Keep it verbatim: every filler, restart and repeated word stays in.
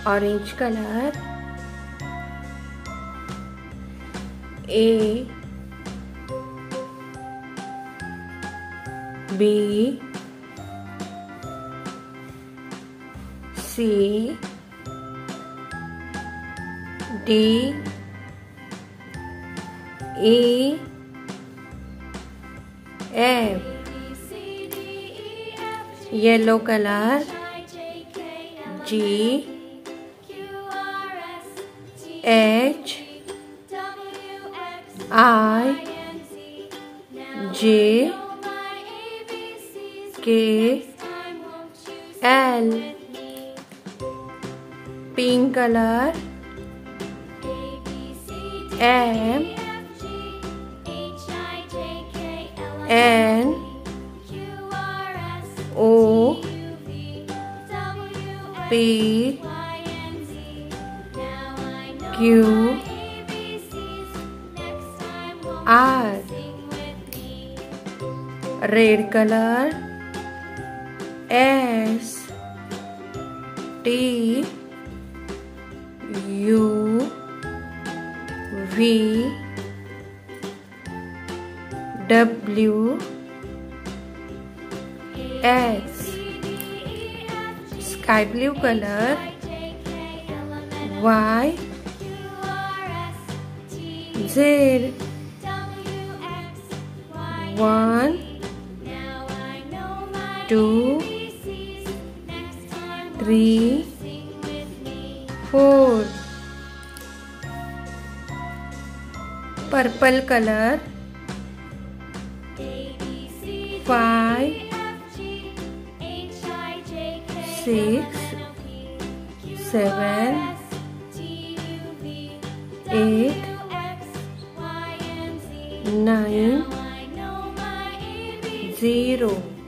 orange color. A B C D E F. Yellow color. G H I J K L. Pink color. M N O P Q R. Red color. S T U V W X. Sky blue color. Y Z. One, two, three, four. Purple color. Five, six, seven, eight, nine, zero.